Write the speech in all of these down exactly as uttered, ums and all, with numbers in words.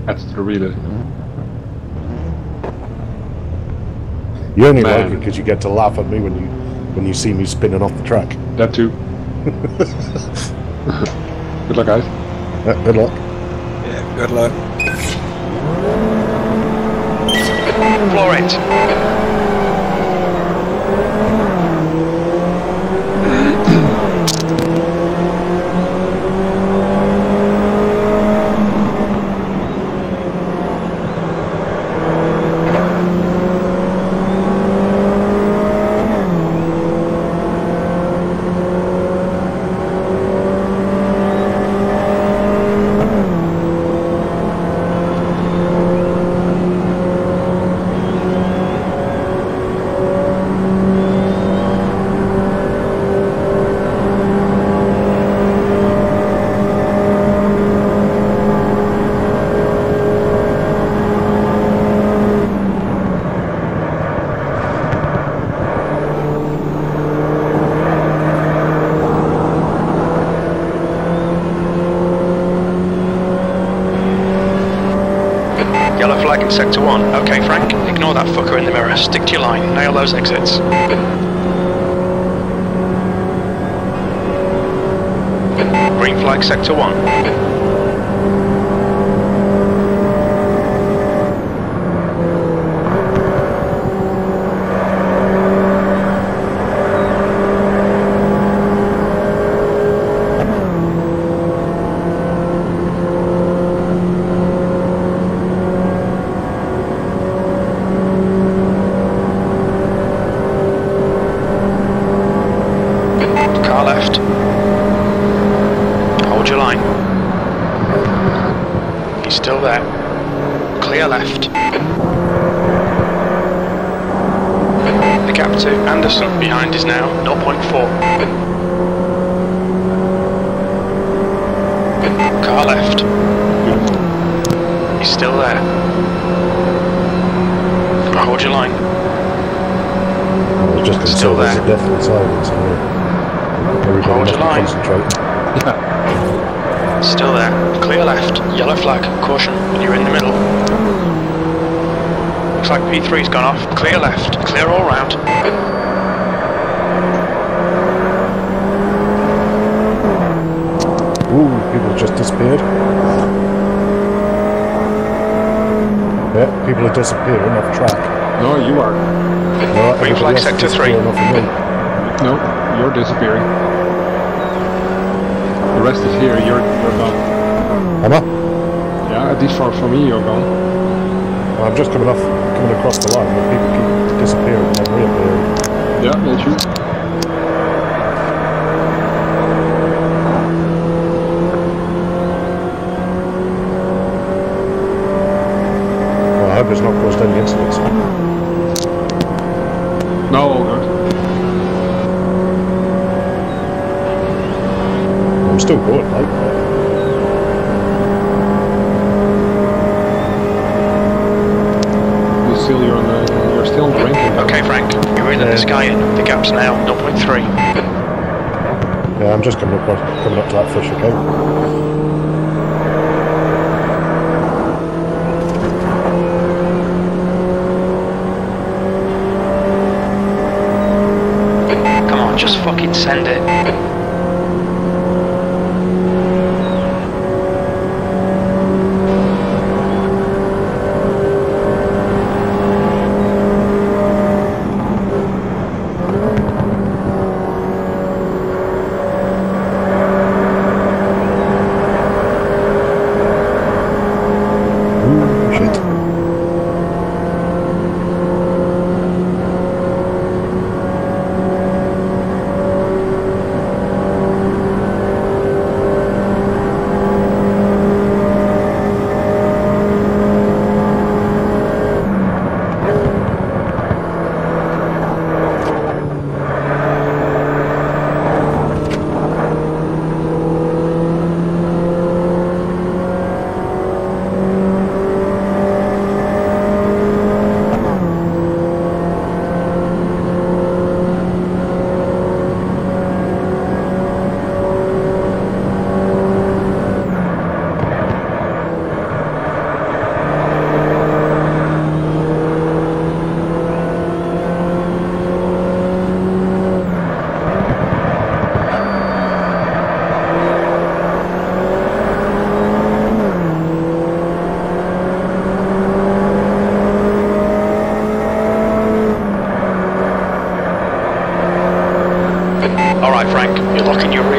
Adds to the realism. You only Man. like it because you get to laugh at me when you when you see me spinning off the track. That too. Good luck, guys. Yeah, good luck. Yeah, good luck. Floor it. Yellow flag in sector one. Okay, Frank, ignore that fucker in the mirror. Stick to your line. Nail those exits. Green flag sector one. Left. Hold your line. He's still there. Clear left. The gap to Anderson behind is now zero point four. Car left. He's still there. Hold your line. I was just going to say Still there's there. a definite silence here. Everybody Hold must your be line. concentrating. Still there. Clear left. Yellow flag. Caution. You're in the middle. Looks like P three's gone off. Clear left. Clear all round. Ooh, people have just disappeared. Yeah, people are disappearing off track. No, you are. No, Green everybody flag else is sector three. disappearing off of me. No, you're disappearing. The rest is here. You're you're gone. Am I? Yeah, at least for for me, you're gone. Well, I'm just coming off, coming across the line, but people keep disappearing and then reappearing. Yeah, that's you. Well, I hope it's not caused any incidents. No, all good. I'm still going, like. You still you're on the you're still drinking. Okay, Frank. You're in Yeah. the sky in. The gap's now zero point three. Yeah, I'm just coming across, coming up to that fish, okay? Come on, just fucking send it. Ooh, shit.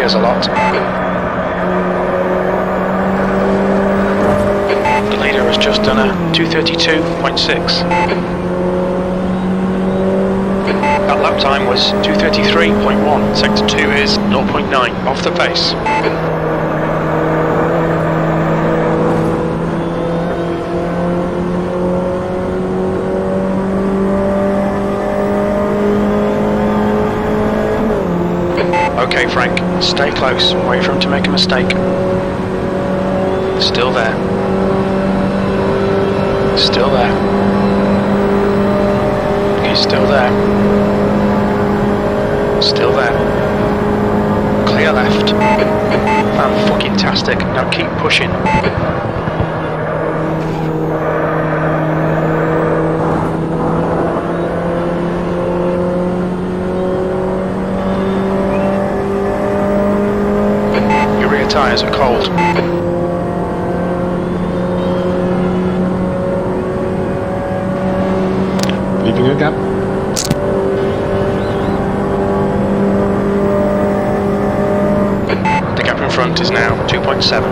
tyres a lot. The leader has just done a two thirty-two point six. That lap time was two thirty-three point one. Sector two is zero point nine off the pace. Okay, Frank, stay close. Wait for him to make a mistake. Still there. Still there. He's still there. Still there. Clear left. Fan-fucking-tastic. Now keep pushing. Your rear tyres are cold. Leaving a gap. The gap in front is now two point seven.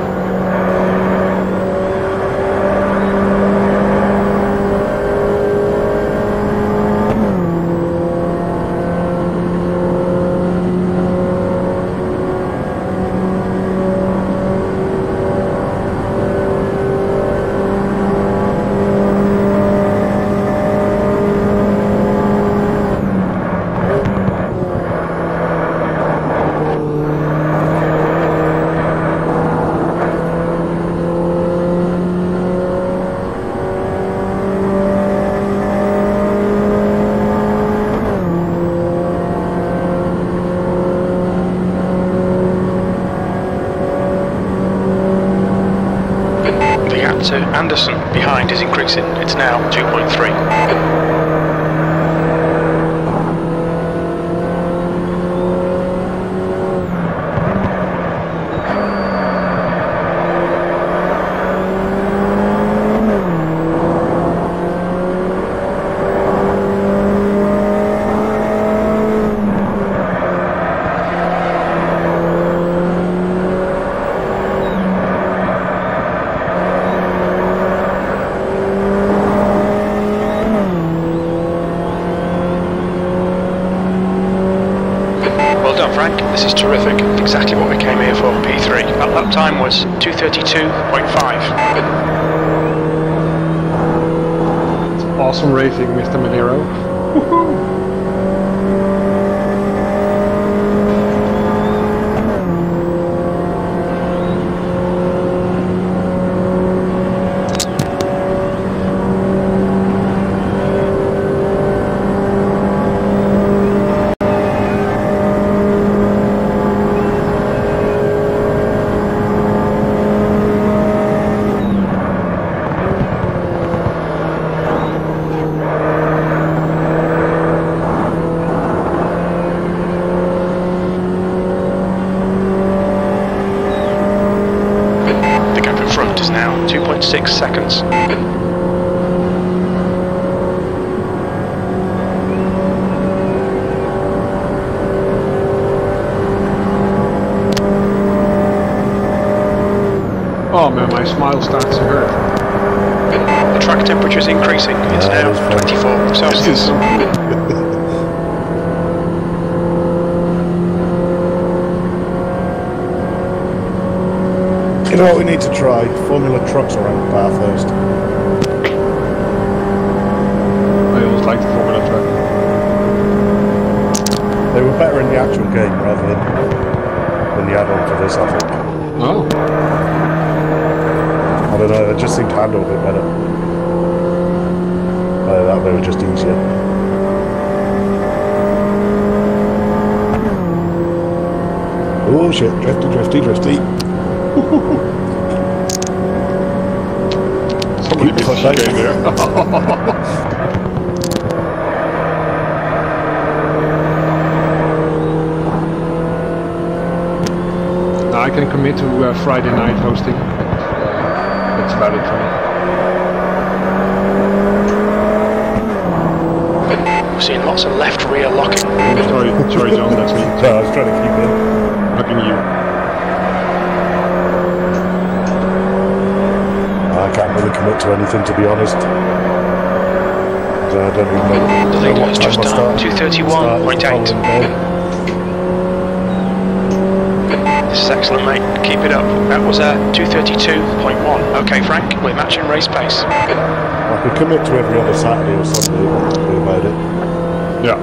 To Anderson behind is increasing. It's now two point three. Frank, this is terrific. Exactly what we came here for, P three. That lap time was two thirty-two point five. It's awesome racing, Mister Manero. two point six seconds. Oh man, my smile starts to hurt. The track temperature is increasing. It's Yeah, now twenty-four Celsius. You know what we need to try? Formula trucks around Bathurst. I always liked the Formula truck. They were better in the actual game rather than, than the add-on for this, I think. Oh. I don't know, they just seemed to handle a bit better. Either that, they were just easier. Oh shit, drifty, drifty, drifty. Somebody missed the chicane there. Now I can commit to uh, Friday night hosting. That's about it for me. We're seeing lots of left rear locking. Sorry, sorry John, that's me. No, I was trying to keep in. Looking you. I can't really commit to anything, to be honest. I don't even know, The know leader what has time just I done start. two thirty-one point eight. This is excellent, mate. Keep it up. That was a two thirty-two point one. Okay, Frank, we're matching race pace. I could commit to every other Saturday or Sunday, but not do about it. Yeah.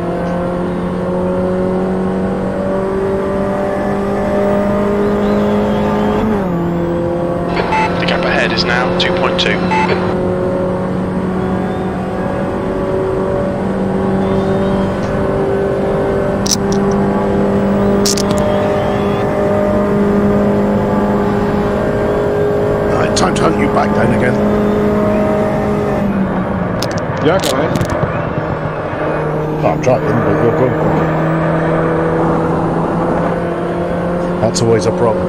The gap ahead is now two point two. Right, time to hunt you back down again. Yeah, go ahead. Oh, I'm trying, but you're going quicker. That's always a problem.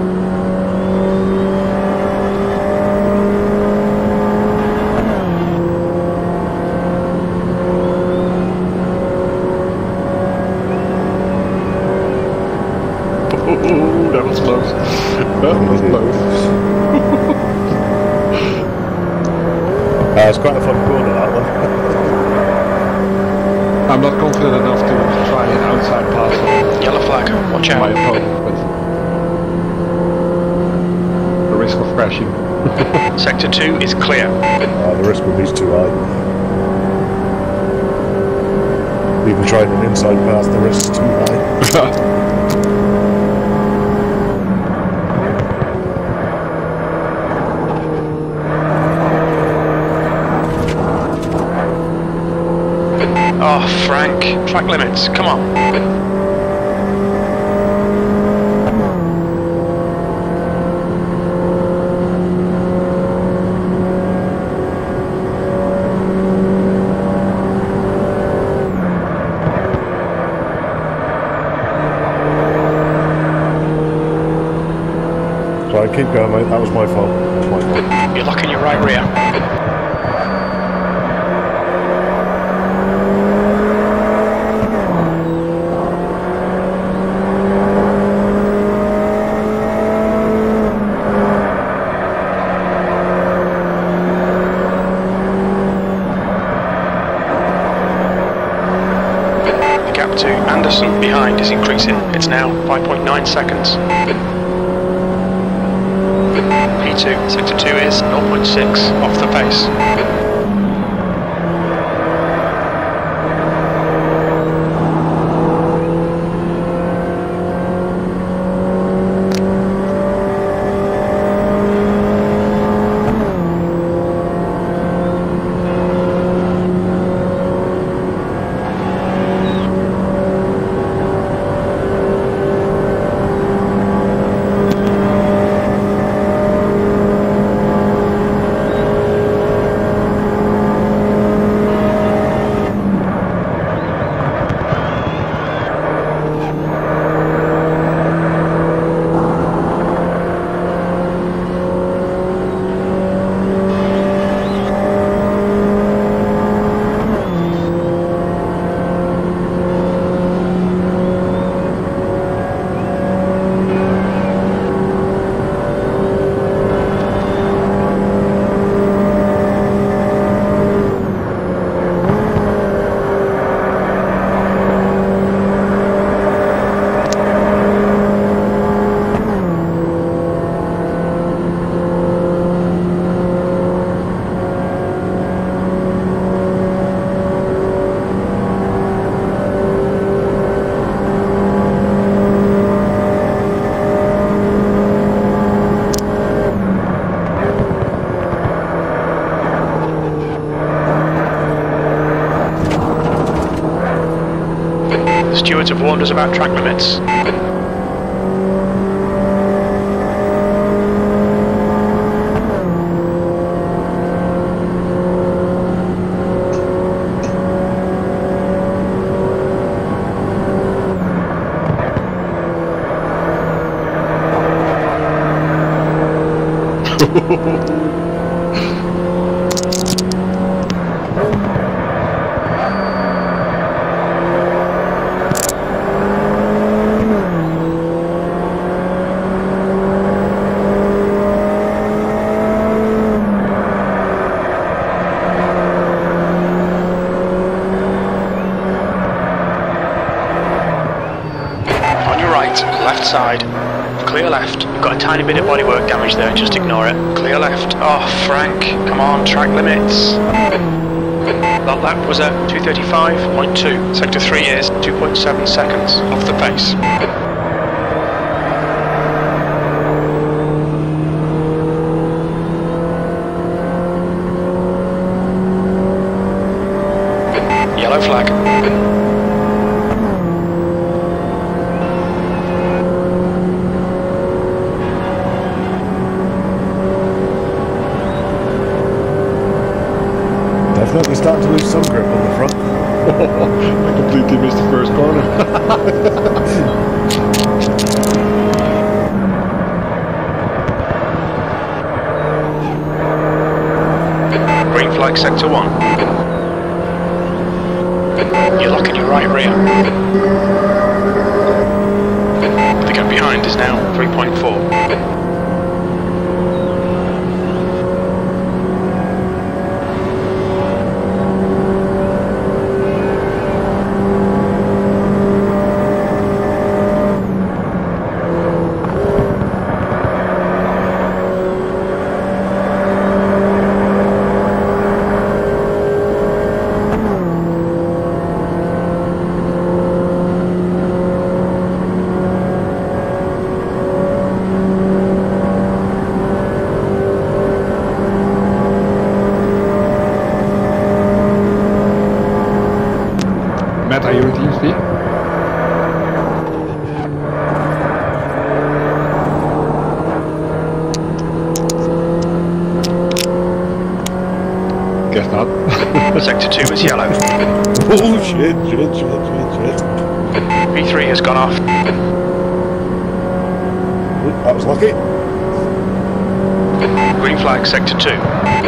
Ooh, that was close. That was close. Uh, it's quite a fun corner, that one. I'm not confident enough to try an outside pass on Yellow flag, watch my out. opponent, but the risk of crashing. Sector two is clear. Uh, the risk would be too high. Even trying an inside pass, the risk is too high. Oh, Frank, track limits, come on. Sorry, keep going, mate. That was my fault. That was my fault. You're locking your right rear. To Anderson behind is increasing. It's now five point nine seconds. P two, sector two is zero point six off the pace. Stewards have warned us about track limits. outside. Clear left. You've got a tiny bit of bodywork damage there, just ignore it. Clear left. Oh, Frank, come on, track limits. That lap was at two thirty-five point two. Sector three is two point seven seconds off the pace. Yellow flag. Definitely starting to lose some grip on the front. I completely missed the first corner. Green flag sector one. You're locking your right rear. The gap behind is now three point four. Matt, are you in team speed? Guess not. Sector two is yellow. Oh shit, shit, shit, shit, shit. P three has gone off. Ooh, that was lucky. Green flag sector two.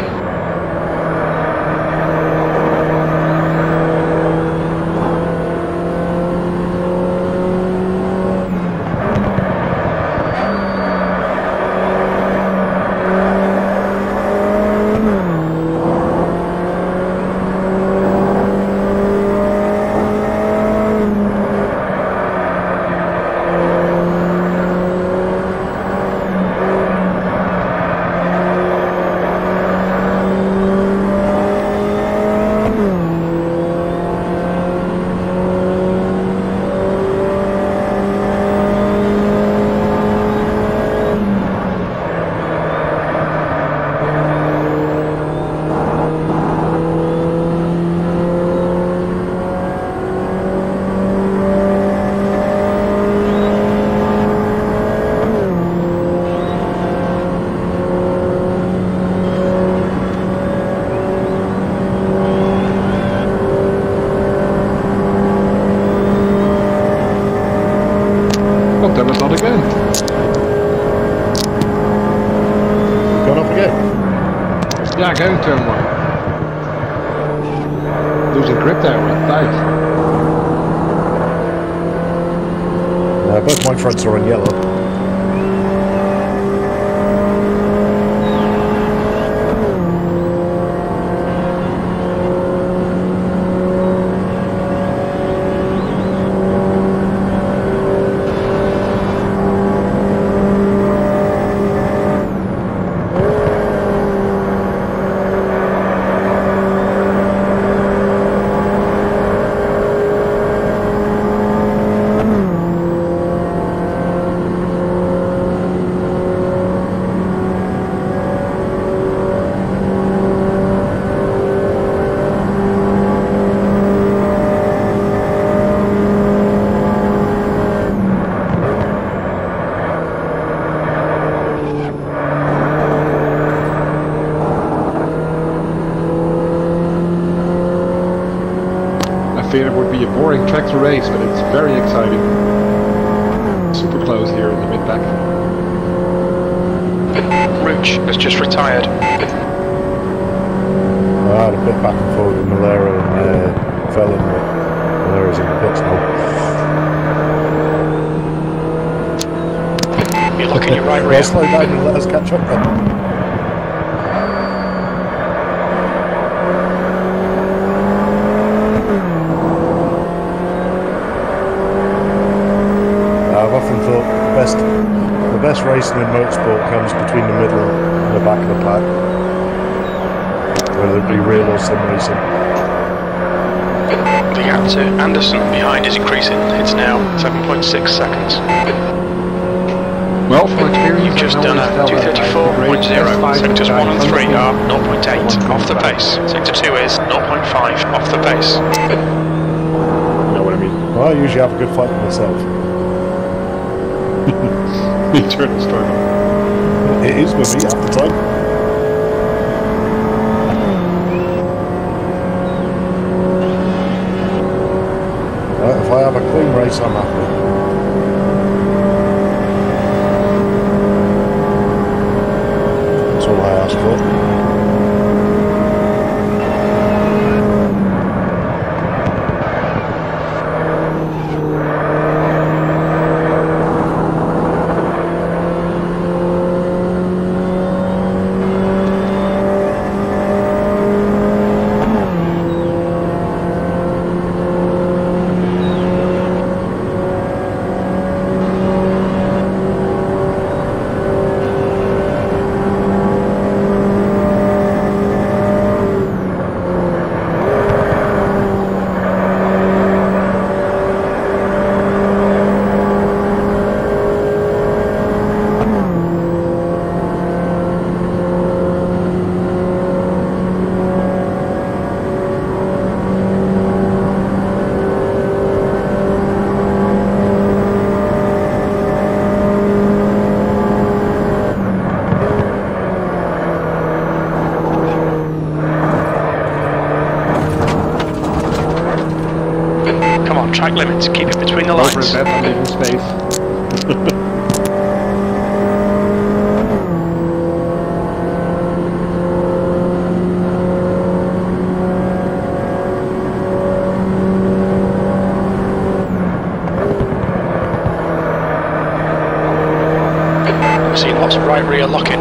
That was not again. Gone off again? Yeah, going turn one. Losing grip there, with tight. Uh, both my fronts are on yellow. I fear it would be a boring track to race, but it's very exciting. Super close here in the mid-pack. Rooch has just retired. I had a bit back and forward with Malera and uh, fell in, but Malera's in the pits now. You're looking your right Well, rear. slow down and let us catch up then. I've often thought racing in motorsport comes between the middle and the back of the pack, whether it be real or sim racing. The gap to Anderson behind is increasing. It's now seven point six seconds. Well, from experience, You've just done a two thirty-four point zero. Sectors one and three are zero point eight off the pace. Sector two is zero point five off the pace. You know what I mean? Well, I usually have a good fight with myself. Eternal struggle. It is with me half the time. Right, if I have a clean race, I'm happy. That's all I ask for. Track limits, keep it between the lines. Over a bit, I'm leaving space. I've seen lots of right rear locking.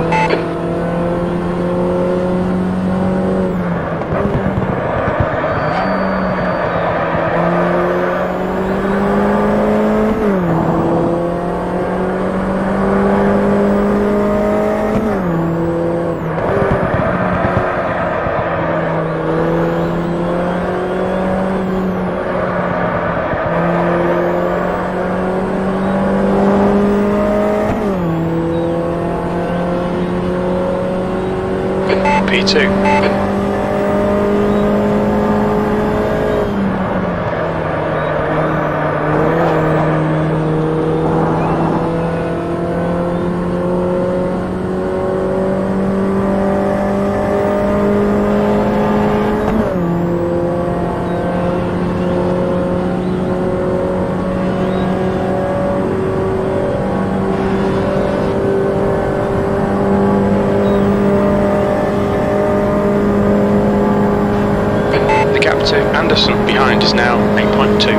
P two. Anderson behind is now eight point two.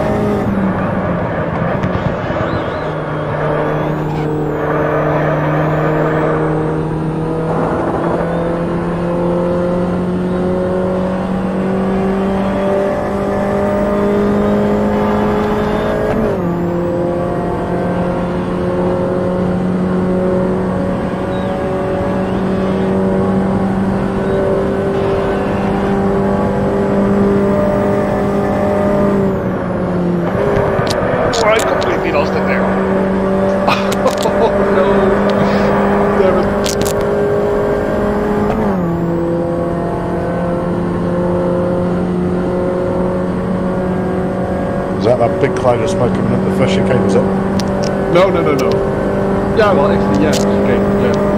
Is that that big cloud of smoke coming up the first chicane, is it? No, no, no, no. Yeah, well, actually, yeah, okay, yeah.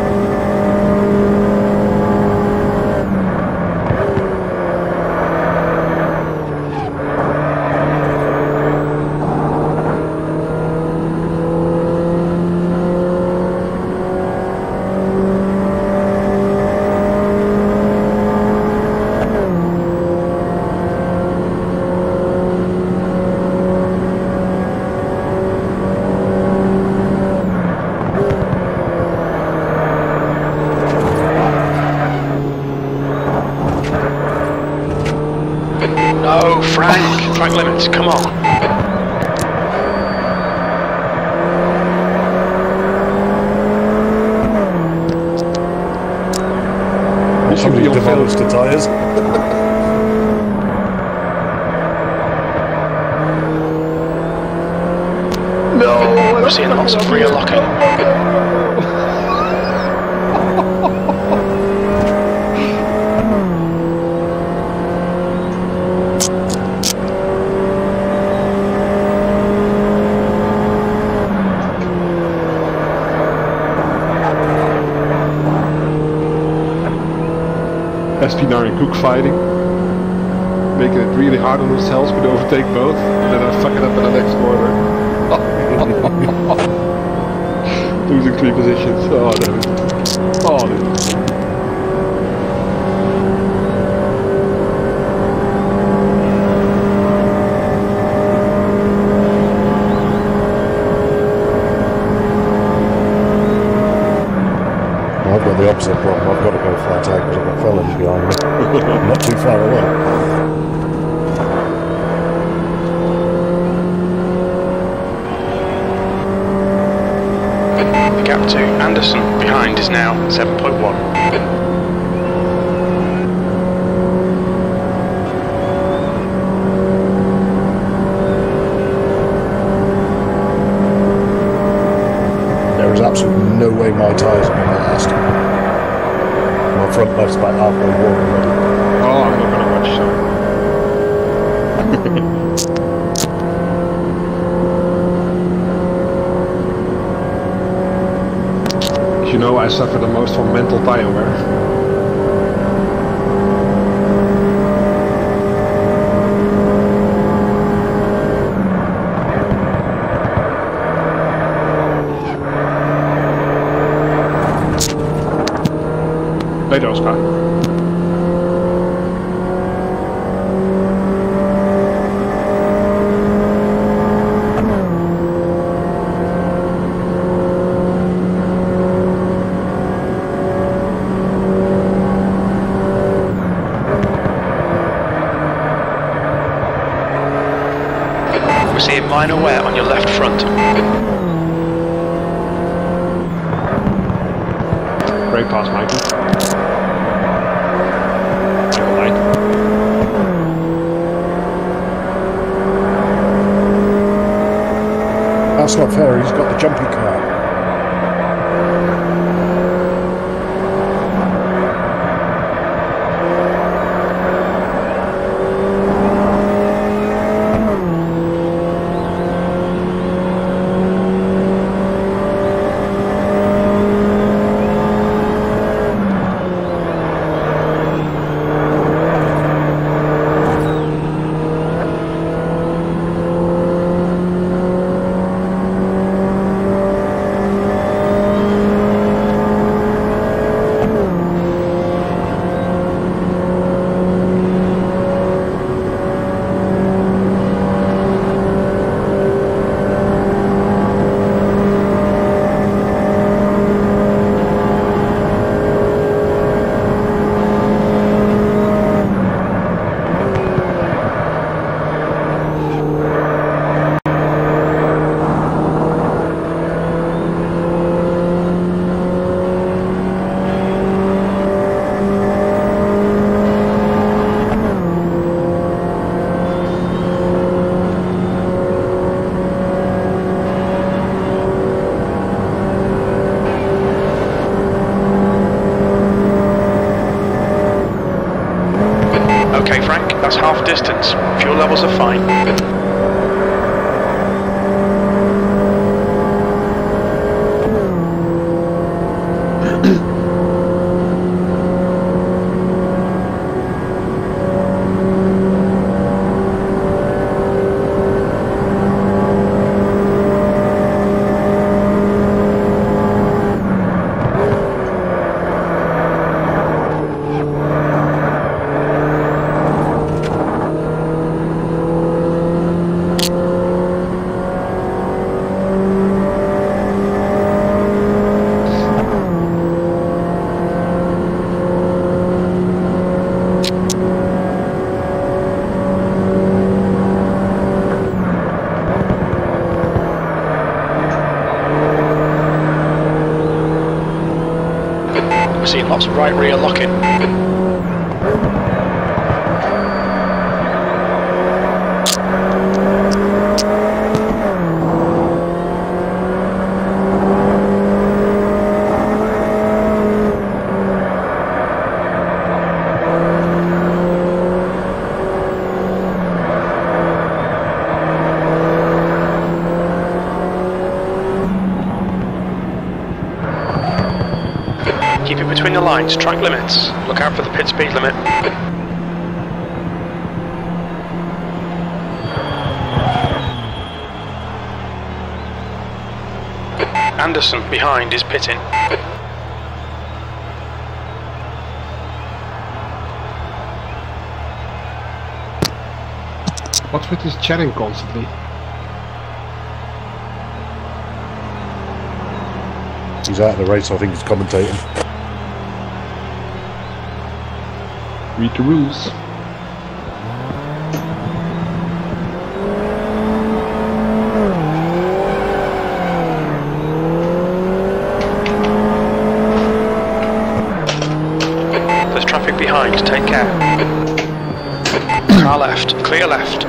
No, Frank! Track limits, come on! This should be Somebody on film. demolished the tyres. No! We're seeing lots of rear locking. S P nine and Cook fighting, making it really hard on themselves, but overtake both, and then I fuck it up in the next corner. Losing three positions. Oh, damn it. Oh, dude. I've got the opposite problem. I've got to go flat out because I've got felons behind me. Not too far away. The gap to Anderson behind is now seven point one. There is absolutely no way my tyres are going to last. My front left's about halfway warm already. Oh, I'm not gonna watch so. As you know, I suffer the most from mental tire wear. Later, Oscar. We're seeing minor wear on your left front. Great pass, Michael. Michael Light. That's not fair, he's got the jumpy car. Okay, Frank, that's half distance. Fuel levels are fine. We're seeing lots of right rear locking. Keep it between the lines, track limits. Look out for the pit speed limit. Anderson behind is pitting. What's with this chatting constantly? He's out of the race, I think he's commentating. Read the rules. There's traffic behind, take care. Car left, clear left.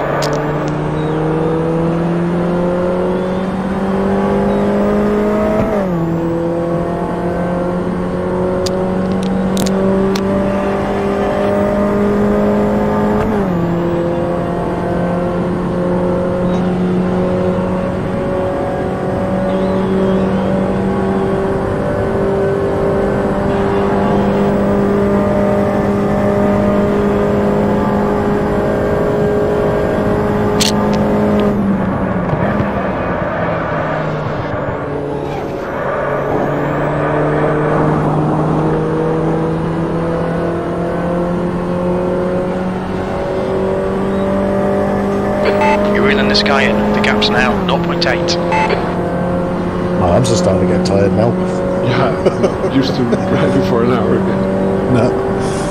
This guy in, the gap's now zero point eight. My arms are starting to get tired now. Yeah, I'm used to driving for an hour again. No.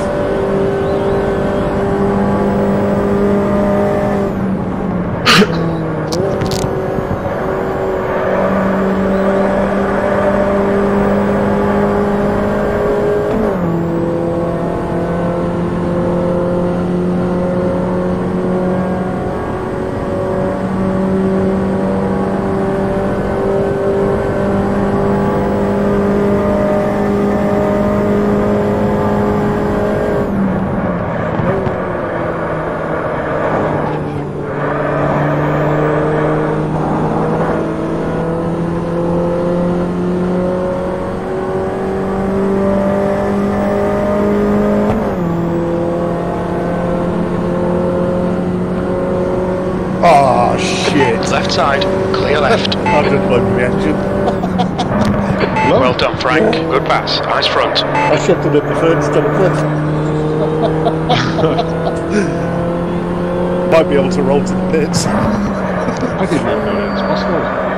Oh shit! Left side, clear left. I didn't like the engine. Well done, Frank. Good pass. Eyes front. I shifted it the third instead of fifth. Might be able to roll to the pits. I didn't know that it's possible.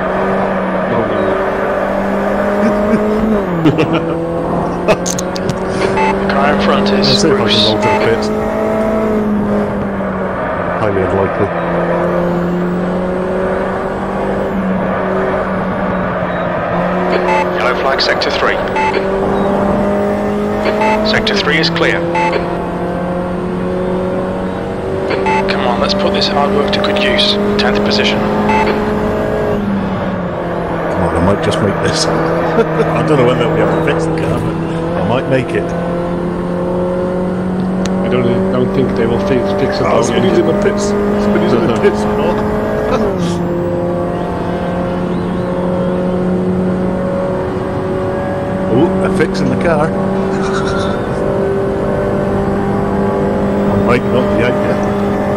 The car in front is Let's see if I Bruce. can roll to the pits. Highly unlikely. Yellow flag, sector three. Sector three is clear. Come on, let's put this hard work to good use. tenth position. Come on, I might just make this. I don't know when they'll be able to fix the car, but I might make it. I don't, don't think they will fix, fix it. Oh, somebody's in the pits. Somebody's in the pits or not. Oh, they're fixing the car. I might not be out yet.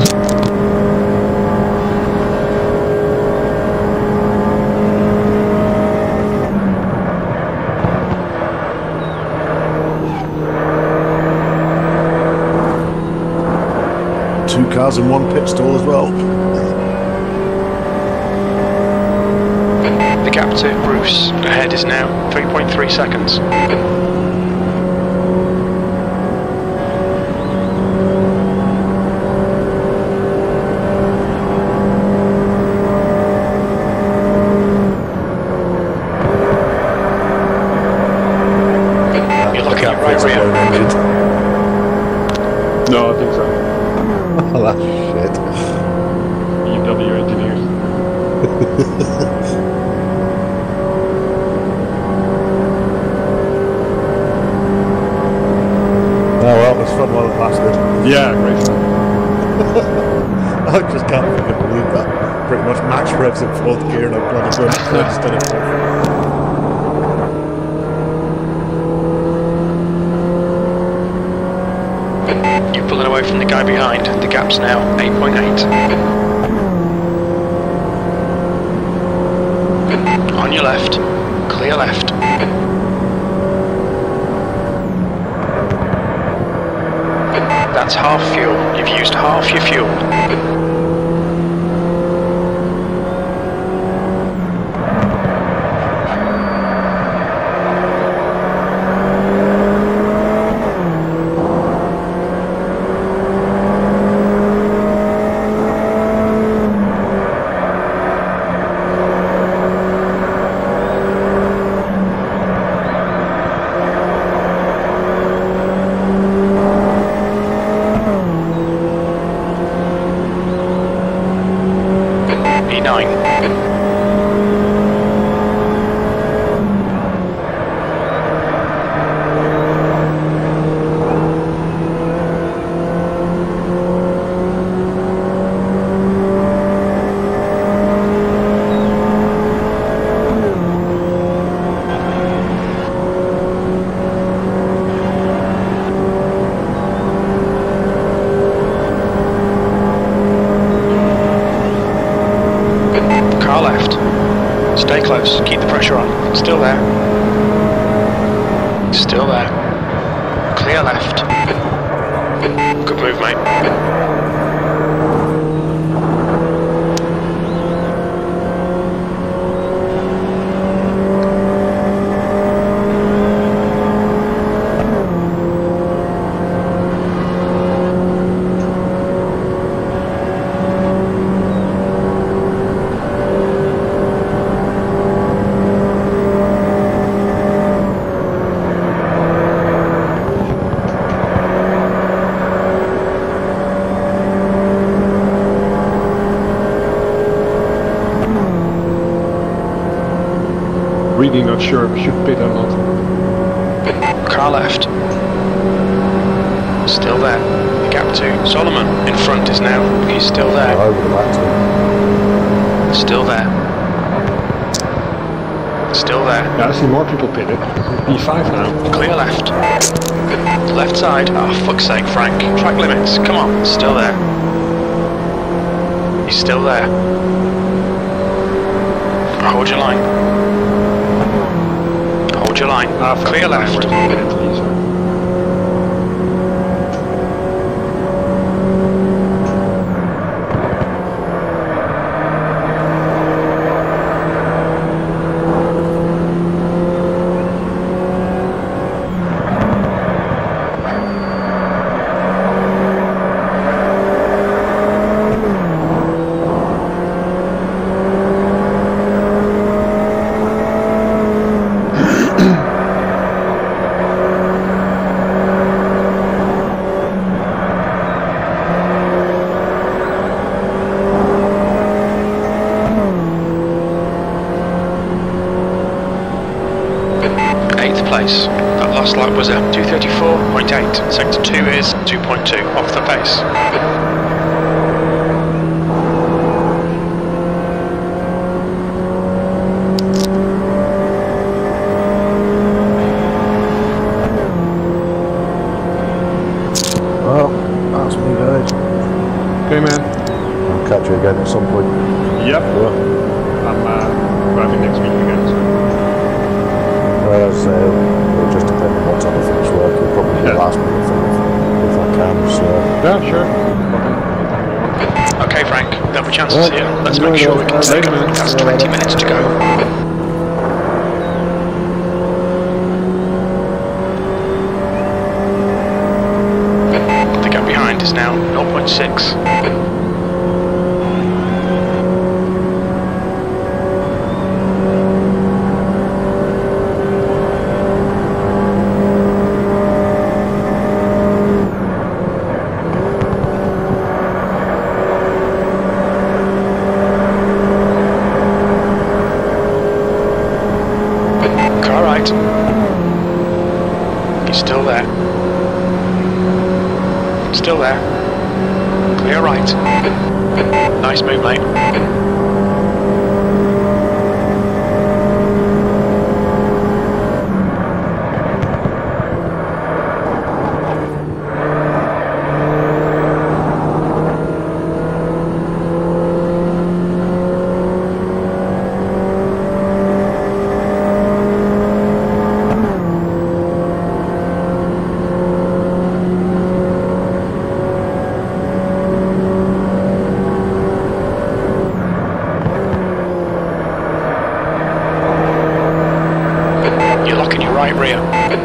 Two cars in one pit stall as well. The gap to Bruce ahead is now three point three seconds. You're looking at right rear. No, I think so. Oh, that's shit. B M W engineers. Oh well, it was fun while it lasted. Yeah, great fun. I just can't fucking believe that. Pretty much max revs in fourth gear and I've bloody done it instead of fifth. You're pulling away from the guy behind. The gap's now eight point eight. On your left. Clear left. That's half fuel. You've used half your fuel. Stay close, keep the pressure on. Still there. Still there. Clear left. Good move, mate. Really not sure if we should pit or not. Car left. Still there. The gap two. Solomon in front is now. He's still there. Oh, over the back two. Still there. Still there. Yeah, I see more people pitted. P five now. Clear left. Left side. Oh, fuck's sake, Frank. Track limits. Come on. Still there. He's still there. Hold your line. Hold your line. Ah, Clear left. Place. That last lap was a two thirty-four point eight. Sector two is two point two off the pace. Well, that's me, guys. Okay, man. I'll catch you again at some point. Yep. Yeah. I'm uh, driving next week again. So. Well, so it'll just depend on what time I finish work. It'll probably be Yeah. the last minute if, if I can. So. Yeah, sure. Okay, Frank, there'll be chances Right. here. Let's Enjoy make sure we those, can guys. take Later, them. man. That's twenty minutes to go. The gap behind is now zero point six. Still there. Clear right. Nice move, mate. Right rear.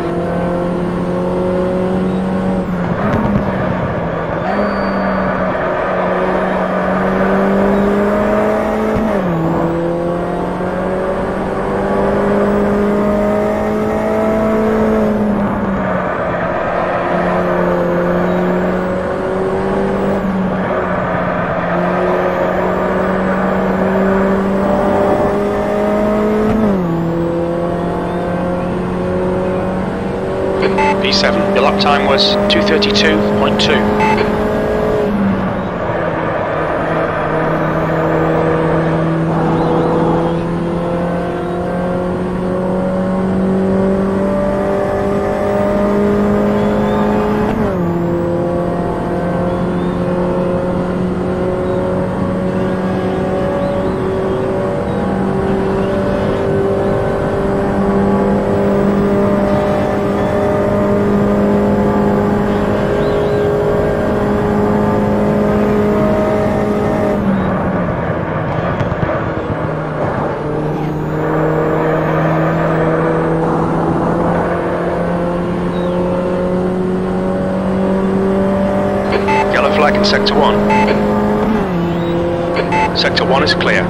P seven, your lap time was two thirty-two point two. Flag in sector one. Sector one is clear.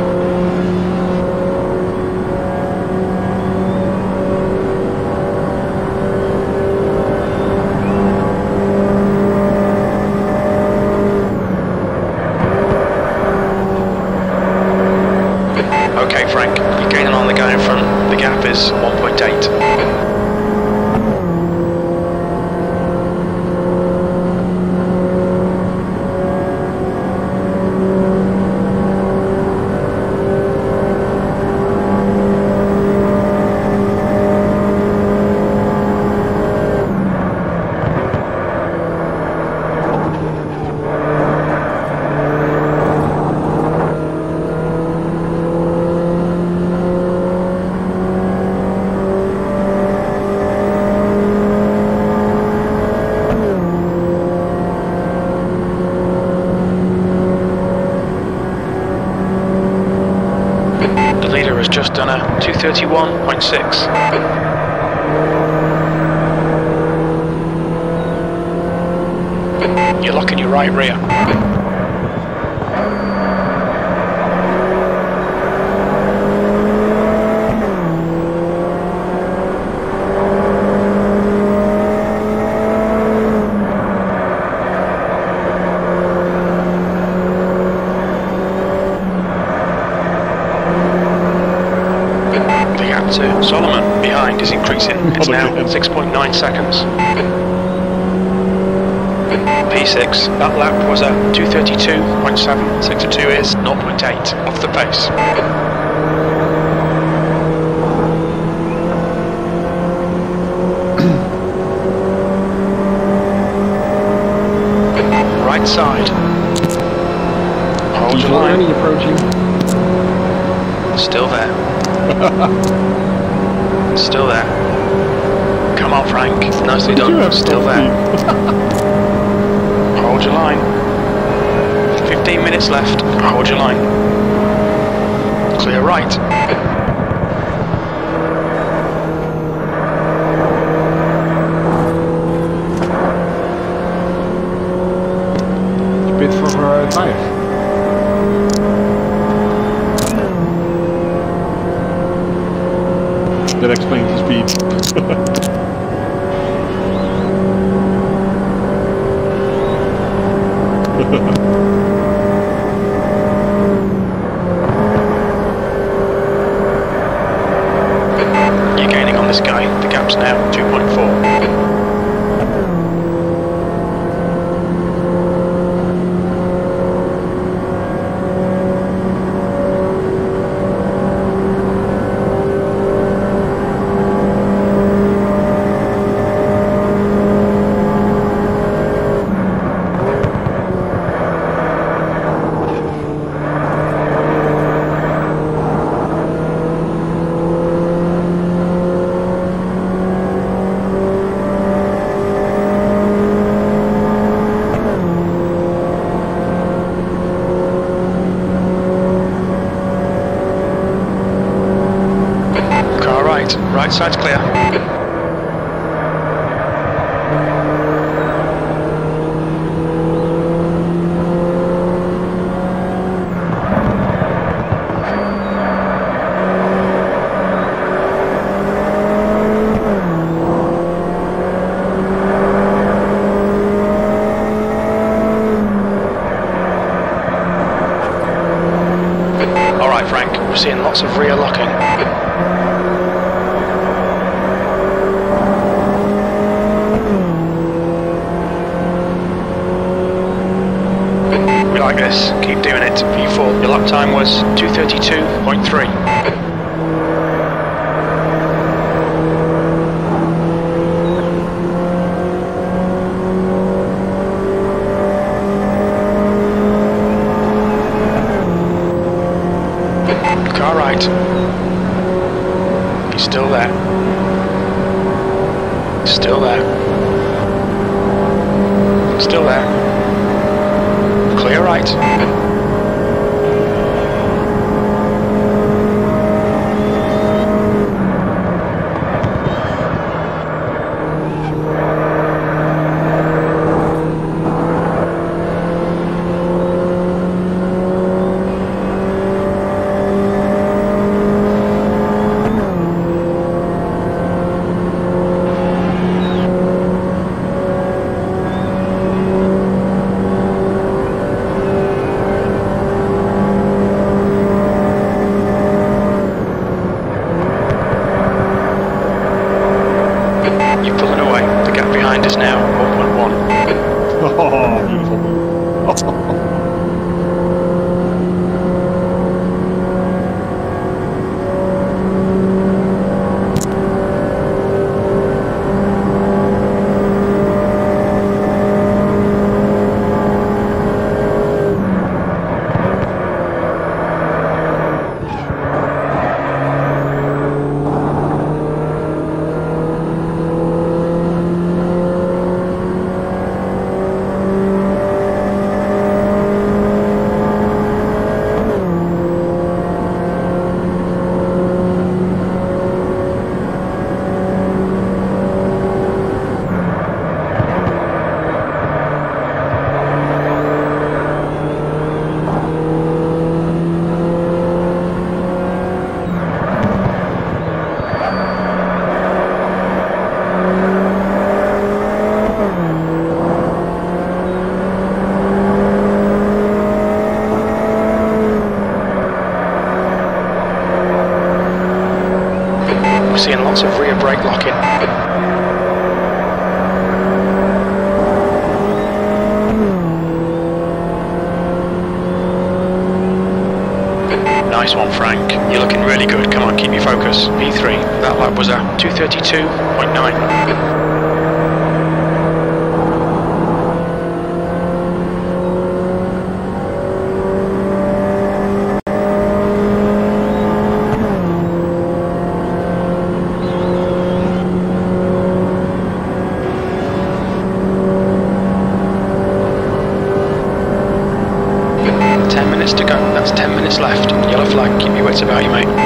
Okay, Frank, you're gaining on the guy in front. The gap is one point eight. Just done a two thirty-one point six. You're locking your right rear. To Solomon behind is increasing. It's now six point nine seconds. P six, that lap was a two thirty-two point seven. Sector two is zero point eight off the pace. Right side. Hold your line. Approaching. Still there. Still there. Come on, Frank. Nicely done. Still there. Hold your line. fifteen minutes left. Hold your line. Clear right. Bit for uh, tires. That explains the speed. You're gaining on this guy. The gap's now two point four. Right side's clear. Alright Frank, we're seeing lots of rear locking. We like this, keep doing it. V four, your lap time was two thirty-two point three. Car right. He's still there. Still there. Still there. Clear right. You're pulling away. The gap behind is now one point one. Oh, beautiful move. We're seeing lots of rear brake locking. Nice one, Frank. You're looking really good. Come on, keep your focus. P three. That lap was a two thirty-two point nine. ten minutes to go. That's ten minutes left. Yellow flag. Keep your wits about you, mate.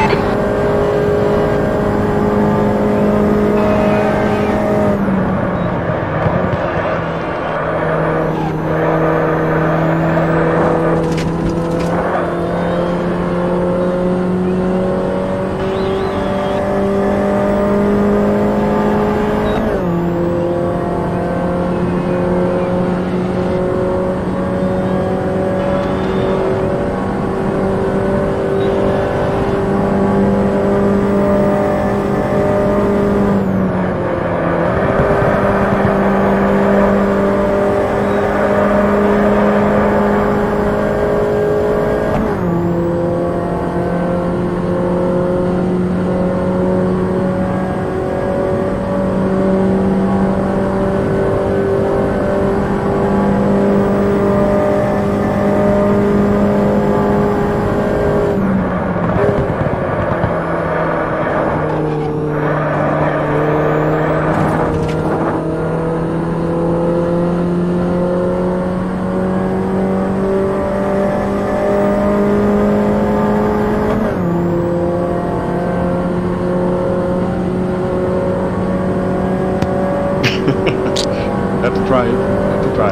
try it. You have to try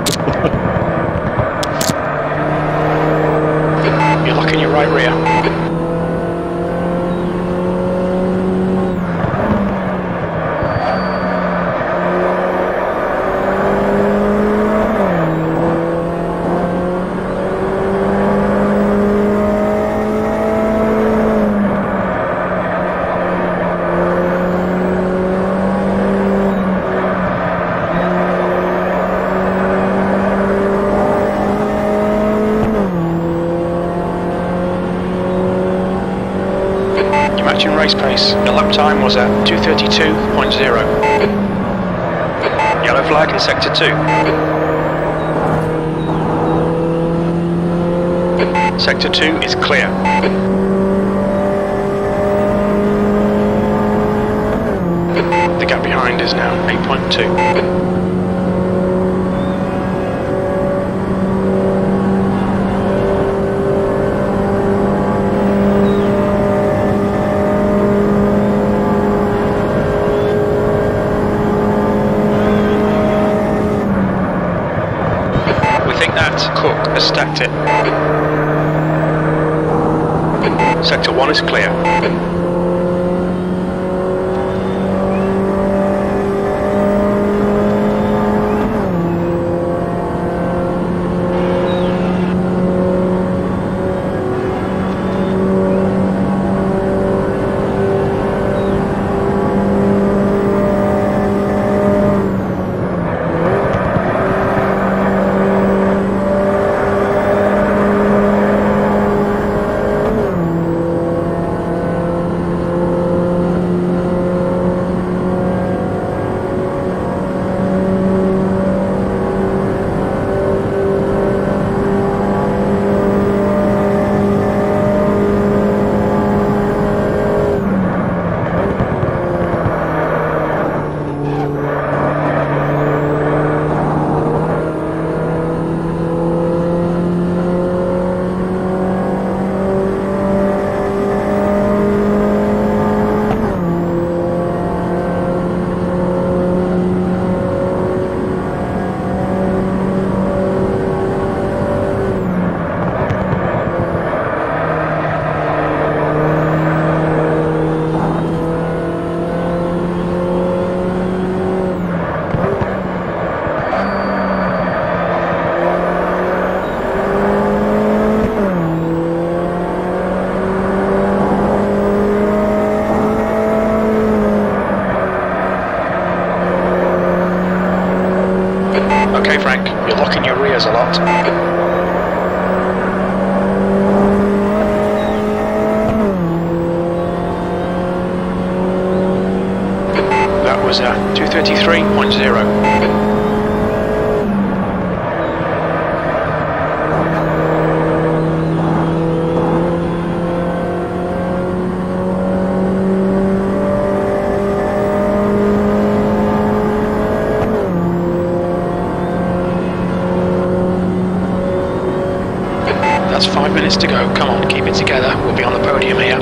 it. You're locking your right rear. Race pace. Your lap time was at two thirty-two point zero. Yellow flag in sector two. Sector two is clear. The gap behind is now eight point two. Cook has stacked it. Sector one is clear. Okay, Frank, you're locking your rears a lot. That was uh, two thirty-three point zero. Five minutes to go. Come on, keep it together. We'll be on the podium here.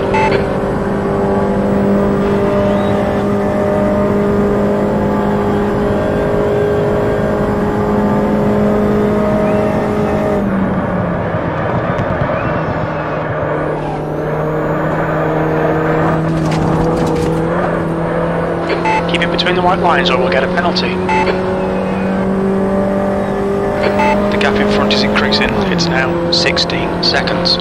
Keep it between the white lines or we'll get a penalty. The gap in front is increasing. It's now sixteen seconds.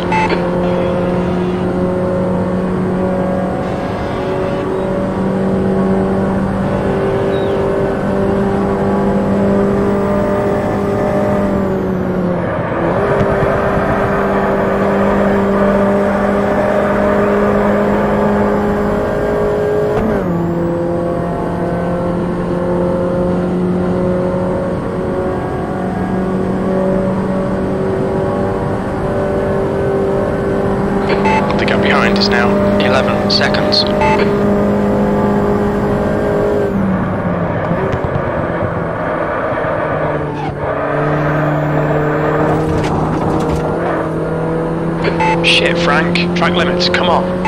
Is now eleven seconds. Shit, Frank. Track limits, come on.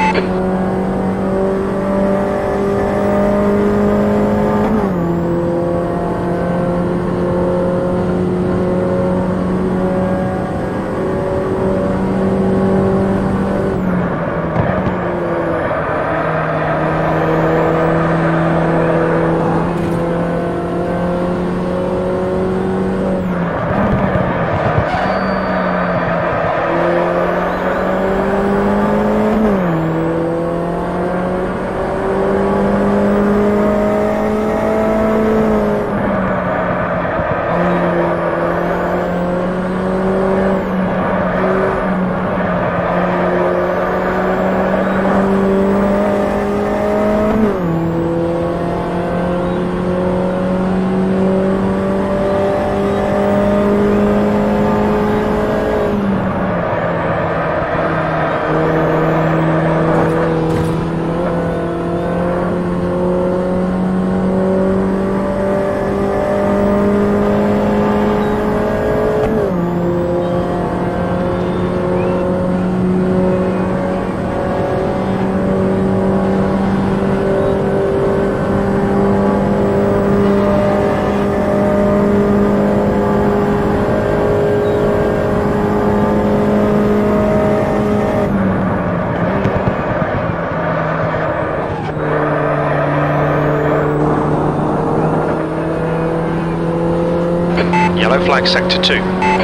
Yellow flag sector two.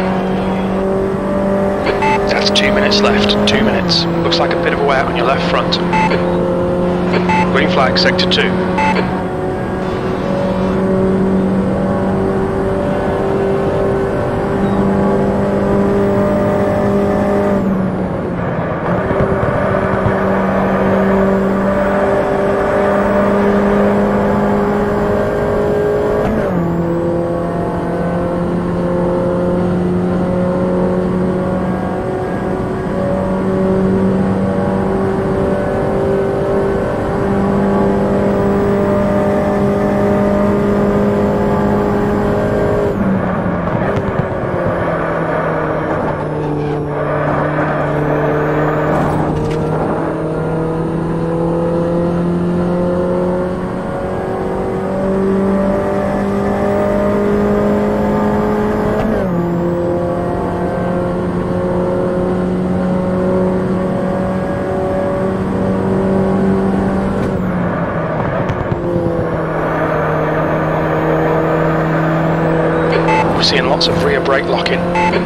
That's two minutes left, two minutes. Looks like a bit of a way out on your left front. Green flag sector two. Seeing lots of rear brake locking.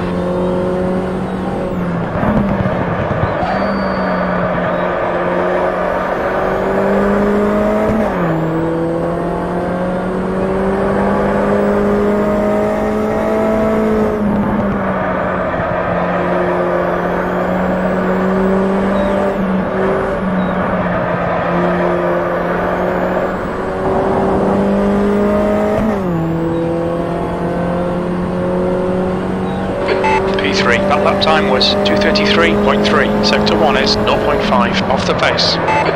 That lap time was two thirty-three point three. Sector one is zero point five off the pace.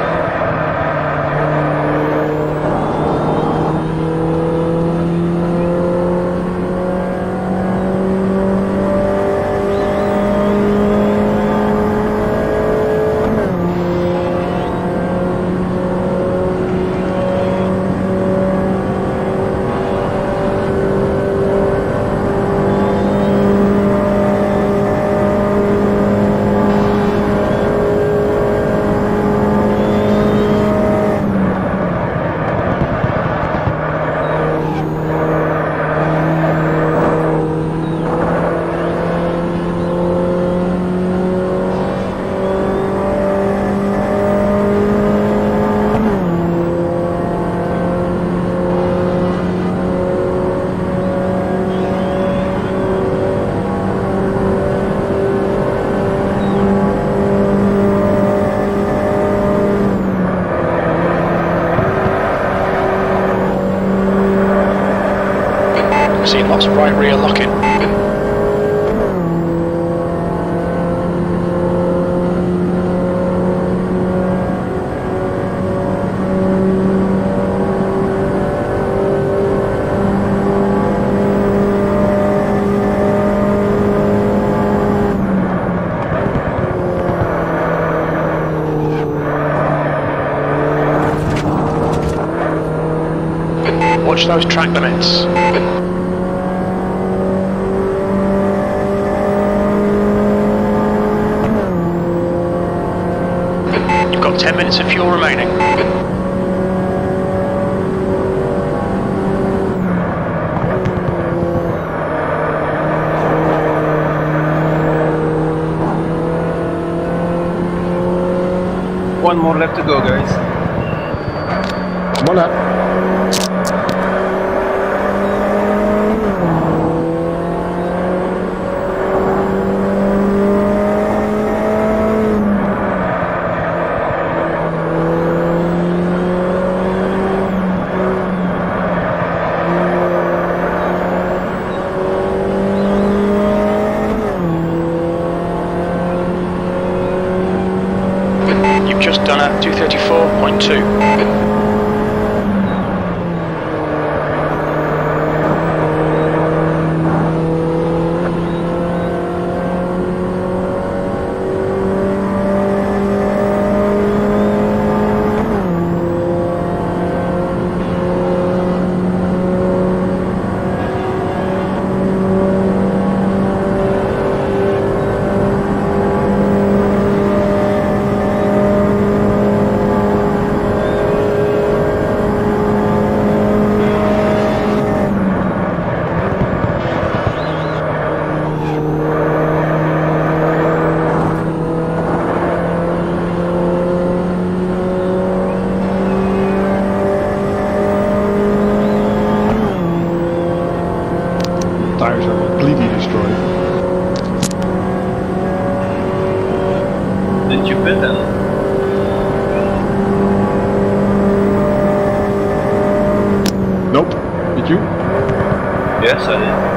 Seeing lots of right rear locking. Watch those track limits. ten minutes of fuel remaining. One more left to go, guys. Come on up. Just done at two thirty-four point two. tires are completely destroyed. Did you pit then? Nope. Did you? Yes, I did.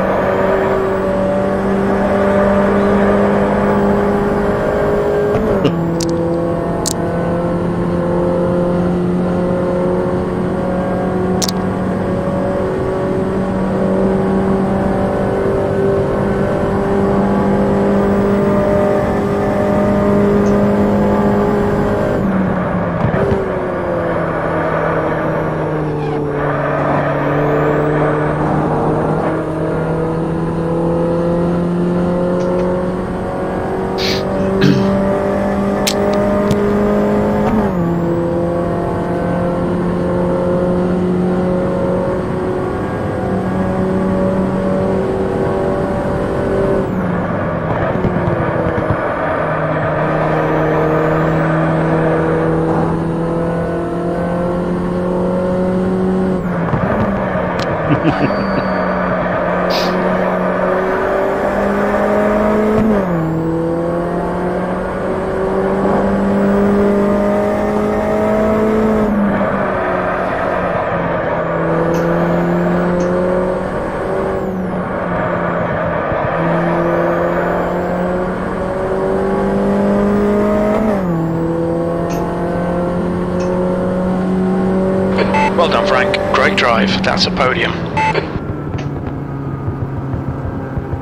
Well done, Frank. Great drive. That's a podium.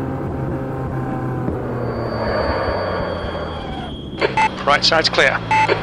Right side's clear.